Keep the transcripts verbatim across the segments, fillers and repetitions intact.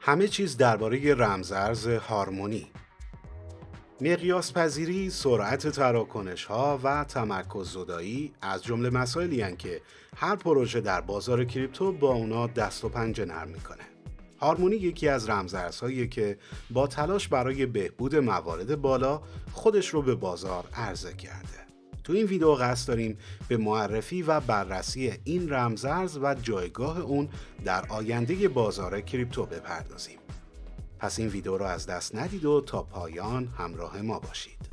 همه چیز درباره رمزارز هارمونی. مقیاس پذیری، سرعت تراکنش‌ها و تمرکز زدایی از جمله مسائلی هستند که هر پروژه در بازار کریپتو با اونا دست و پنجه نرم میکنه. هارمونی یکی از رمزارزهاییه که با تلاش برای بهبود موارد بالا خودش رو به بازار عرضه کرده. تو این ویدیو قصد داریم به معرفی و بررسی این رمزارز و جایگاه اون در آینده بازار کریپتو بپردازیم. پس این ویدیو رو از دست ندید و تا پایان همراه ما باشید.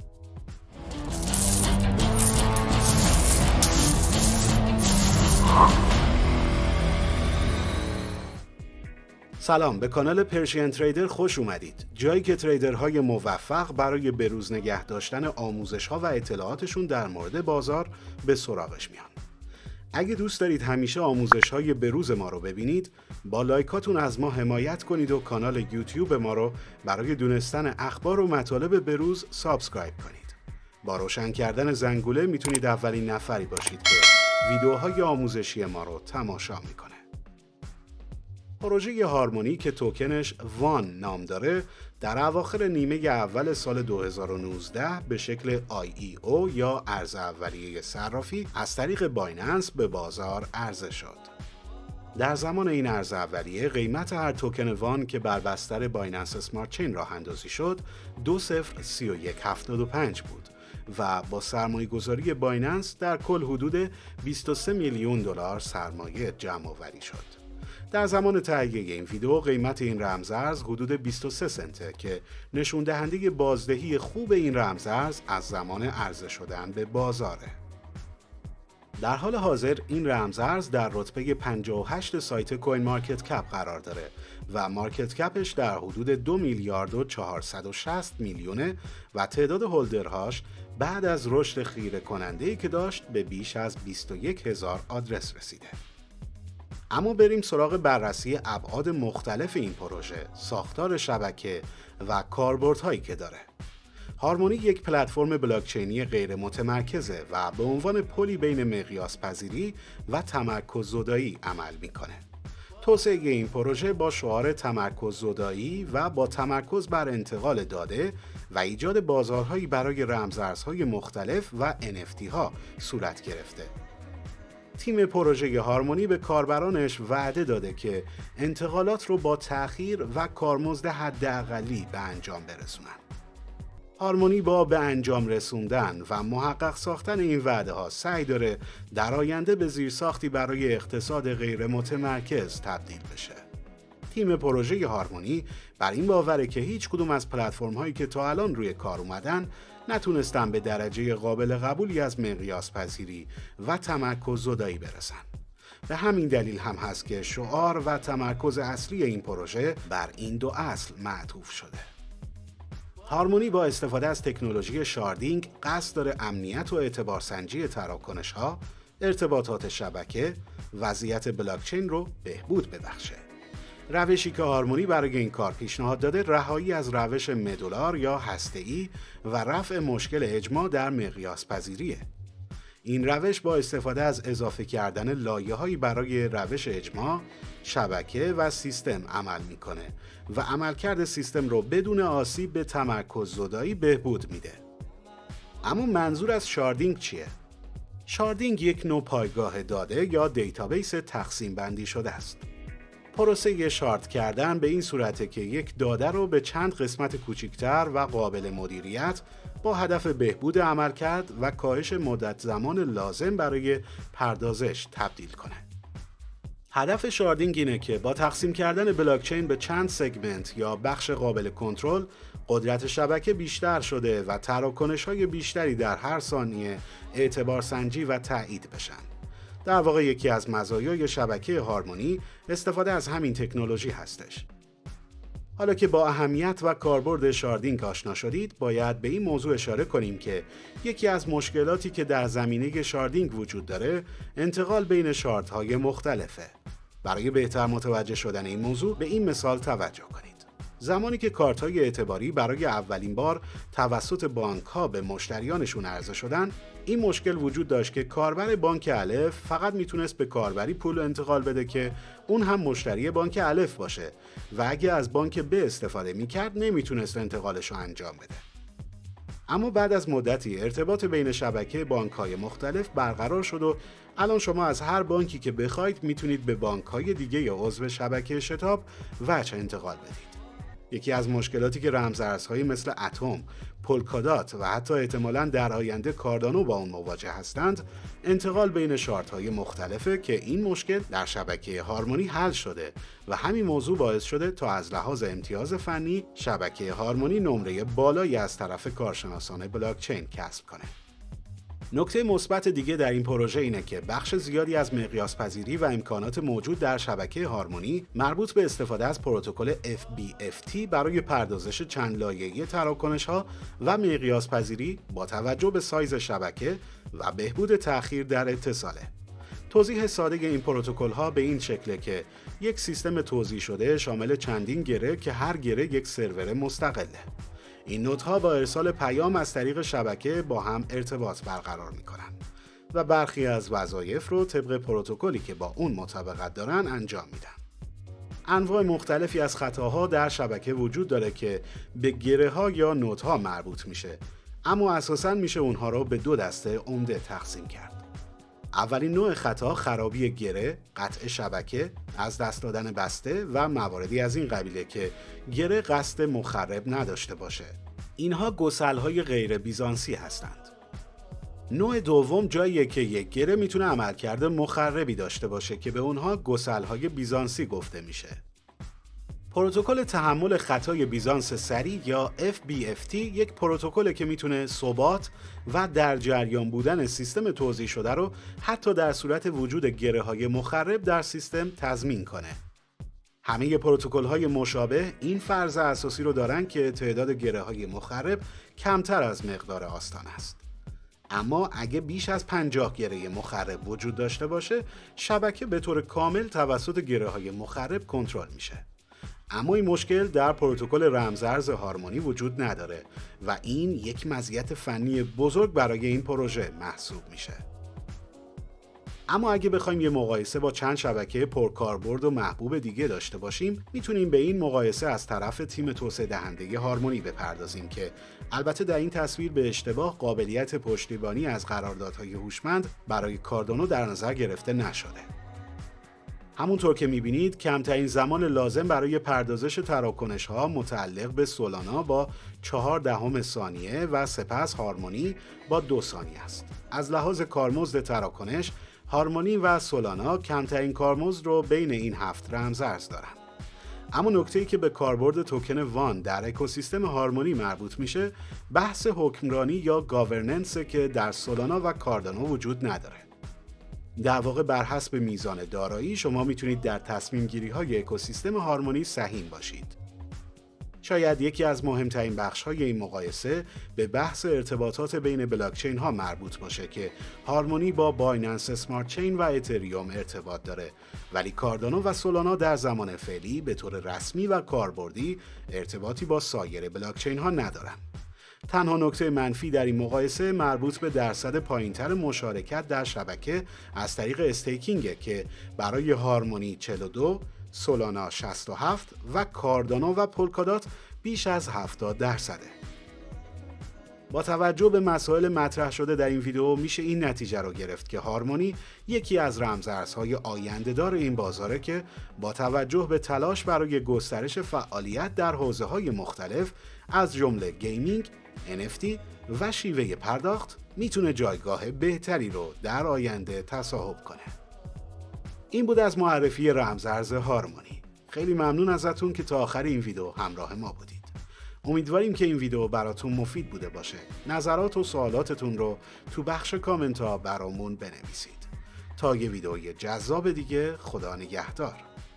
سلام، به کانال پرشین تریدر خوش اومدید. جایی که تریدرهای موفق برای بروز نگه داشتن آموزش‌ها و اطلاعاتشون در مورد بازار به سراغش میان. اگه دوست دارید همیشه آموزش‌های بروز ما رو ببینید، با لایکاتون از ما حمایت کنید و کانال یوتیوب ما رو برای دونستن اخبار و مطالب بروز سابسکرایب کنید. با روشن کردن زنگوله میتونید اولین نفری باشید که ویدیوهای آموزشی ما رو تماشا میکنه. پروژه هارمونی که توکنش وان نام داره، در اواخر نیمه اول سال دو هزار و نوزده به شکل آی ای او یا ارز اولیه صرافی از طریق بایننس به بازار عرضه شد. در زمان این ارز اولیه قیمت هر توکن وان که بر بستر بایننس اسمارت چین راه اندازی شد دو صفر سی و یک هفتاد و پنج بود و با سرمایه گذاری بایننس در کل حدود بیست و سه میلیون دلار سرمایه جمع آوری شد. در زمان تهیه این ویدیو قیمت این رمزارز حدود بیست و سه سنته که نشون دهنده بازدهی خوب این رمزارز از زمان عرضه شدن به بازاره. در حال حاضر این رمزارز در رتبه پنجاه و هشت سایت کوین مارکت کپ قرار داره و مارکت کپش در حدود دو میلیارد و چهارصد و شصت میلیونه و تعداد هولدرهاش بعد از رشد خیره کننده‌ای که داشت به بیش از بیست و یک هزار آدرس رسیده. اما بریم سراغ بررسی ابعاد مختلف این پروژه، ساختار شبکه و کاربردهایی که داره. هارمونی یک پلتفرم بلاکچینی غیر متمرکزه و به عنوان پلی بین مقیاس پذیری و تمرکز زدایی عمل میکنه. توسعه این پروژه با شعار تمرکز زدایی و با تمرکز بر انتقال داده و ایجاد بازارهایی برای رمزارزهای مختلف و ان اف تی ها صورت گرفته. تیم پروژه هارمونی به کاربرانش وعده داده که انتقالات رو با تأخیر و کارمزد حداقلی به انجام برسونن. هارمونی با به انجام رسوندن و محقق ساختن این وعده ها سعی داره در آینده به زیرساختی برای اقتصاد غیر متمرکز تبدیل بشه. تیم پروژه هارمونی بر این باوره که هیچ کدوم از پلتفرم هایی که تا الان روی کار اومدن نتونستن به درجه قابل قبولی از مقیاس پذیری و تمرکز زدایی برسن. به همین دلیل هم هست که شعار و تمرکز اصلی این پروژه بر این دو اصل معطوف شده. هارمونی با استفاده از تکنولوژی شاردینگ قصد داره امنیت و اعتبارسنجی تراکنش‌ها، ارتباطات شبکه، وضعیت بلاکچین رو بهبود ببخشه. روشی که هارمونی برای این کار پیشنهاد داده رهایی از روش مدولار یا هسته‌ای و رفع مشکل اجماع در مقیاس پذیریه. این روش با استفاده از اضافه کردن لایه‌هایی برای روش اجماع، شبکه و سیستم عمل میکنه و عملکرد سیستم رو بدون آسیب به تمرکز زدایی بهبود میده. اما منظور از شاردینگ چیه؟ شاردینگ یک نوع پایگاه داده یا دیتابیس تقسیم بندی شده است. پروسه شارد کردن به این صورته که یک داده رو به چند قسمت کوچکتر و قابل مدیریت با هدف بهبود عملکرد و کاهش مدت زمان لازم برای پردازش تبدیل کنه. هدف شاردینگ اینه که با تقسیم کردن بلاکچین به چند سگمنت یا بخش قابل کنترل، قدرت شبکه بیشتر شده و تراکنش‌های بیشتری در هر ثانیه اعتبارسنجی و تایید بشن. در واقع یکی از مزایای شبکه هارمونی استفاده از همین تکنولوژی هستش. حالا که با اهمیت و کاربرد شاردینگ آشنا شدید، باید به این موضوع اشاره کنیم که یکی از مشکلاتی که در زمینه شاردینگ وجود داره، انتقال بین شاردهای مختلفه. برای بهتر متوجه شدن این موضوع به این مثال توجه کنید. زمانی که کارت‌های اعتباری برای اولین بار توسط بانک‌ها به مشتریانشون عرضه شدن، این مشکل وجود داشت که کاربر بانک الف فقط میتونست به کاربری پول انتقال بده که اون هم مشتری بانک الف باشه و اگه از بانک ب استفاده میکرد نمیتونست انتقالش رو انجام بده. اما بعد از مدتی ارتباط بین شبکه بانک‌های مختلف برقرار شد و الان شما از هر بانکی که بخواید میتونید به بانک‌های دیگه یا عضو شبکه شتاب وجه انتقال بدید. یکی از مشکلاتی که رمزارزهای مثل اتم، پولکادات و حتی احتمالاً در آینده کاردانو با اون مواجه هستند، انتقال بین شارت‌های مختلفه که این مشکل در شبکه هارمونی حل شده و همین موضوع باعث شده تا از لحاظ امتیاز فنی شبکه هارمونی نمره بالایی از طرف کارشناسان بلاکچین کسب کنه. نکته مثبت دیگه در این پروژه اینه که بخش زیادی از مقیاس پذیری و امکانات موجود در شبکه هارمونی مربوط به استفاده از پروتکل اف بی اف تی برای پردازش چند لایه‌ای تراکنش‌ها و مقیاس پذیری با توجه به سایز شبکه و بهبود تأخیر در اتصاله. توضیح ساده این پروتکل‌ها به این شکله که یک سیستم توزیع شده شامل چندین گره که هر گره یک سرور مستقله. این نودها با ارسال پیام از طریق شبکه با هم ارتباط برقرار میکنن و برخی از وظایف رو طبق پروتکلی که با اون مطابقت دارن انجام میدن. انواع مختلفی از خطاها در شبکه وجود داره که به گره ها یا نودها مربوط میشه، اما اساساً میشه اونها رو به دو دسته عمده تقسیم کرد. اولین نوع خطا خرابی گره، قطع شبکه، از دست دادن بسته و مواردی از این قبیله که گره قصد مخرب نداشته باشه. اینها گسل‌های غیر بیزانسی هستند. نوع دوم جاییه که یک گره میتونه عملکرد مخربی داشته باشه که به اونها گسل‌های بیزانسی گفته میشه. پروتکل تحمل خطای بیزانس سریع یا اف بی اف تی یک پروتکله که میتونه ثبات و در جریان بودن سیستم توزیع شده رو حتی در صورت وجود گره‌های مخرب در سیستم تضمین کنه. همه پروتکل‌های مشابه این فرض اساسی رو دارن که تعداد گره‌های مخرب کمتر از مقدار آستان است. اما اگه بیش از پنجاه گره مخرب وجود داشته باشه، شبکه به طور کامل توسط گره‌های مخرب کنترل میشه. اما این مشکل در پروتکل رمزارز هارمونی وجود نداره و این یک مزیت فنی بزرگ برای این پروژه محسوب میشه. اما اگه بخوایم یه مقایسه با چند شبکه پرکاربرد و محبوب دیگه داشته باشیم، میتونیم به این مقایسه از طرف تیم توسعه دهنده هارمونی بپردازیم که البته در این تصویر به اشتباه قابلیت پشتیبانی از قراردادهای هوشمند برای کاردانو در نظر گرفته نشده. همونطور که میبینید کمترین زمان لازم برای پردازش تراکنش ها متعلق به سولانا با چهار دهم ثانیه و سپس هارمونی با دو ثانیه است. از لحاظ کارمزد تراکنش، هارمونی و سولانا کمترین کارمزد رو بین این هفت رمزارز دارن. اما نکته‌ای که به کاربرد توکن وان در اکوسیستم هارمونی مربوط میشه، بحث حکمرانی یا گاورننس که در سولانا و کاردانو وجود نداره. در واقع بر حسب میزان دارایی شما میتونید در تصمیم گیری های اکوسیستم هارمونی سهیم باشید. شاید یکی از مهمترین بخش های این مقایسه به بحث ارتباطات بین بلاکچین ها مربوط باشه که هارمونی با بایننس اسمارت چین و اتریوم ارتباط داره، ولی کاردانو و سولانا در زمان فعلی به طور رسمی و کاربردی ارتباطی با سایر بلاکچین ها ندارن. تنها نکته منفی در این مقایسه مربوط به درصد پایینتر مشارکت در شبکه از طریق استیکینگ که برای هارمونی چهل و دو، سولانا شصت و هفت و کاردانو و پولکادات بیش از هفتاد درصده. با توجه به مسائل مطرح شده در این ویدیو میشه این نتیجه رو گرفت که هارمونی یکی از رمزارزهای آینده‌دار این بازاره که با توجه به تلاش برای گسترش فعالیت در حوزه‌های مختلف از جمله گیمینگ، ان اف تی و شیوه پرداخت میتونه جایگاه بهتری رو در آینده تصاحب کنه. این بود از معرفی رمزارز هارمونی. خیلی ممنون ازتون که تا آخر این ویدیو همراه ما بودید. امیدواریم که این ویدیو براتون مفید بوده باشه. نظرات و سوالاتتون رو تو بخش کامنت ها برامون بنویسید. تا یه ویدیوی جذاب دیگه، خدا نگهدار.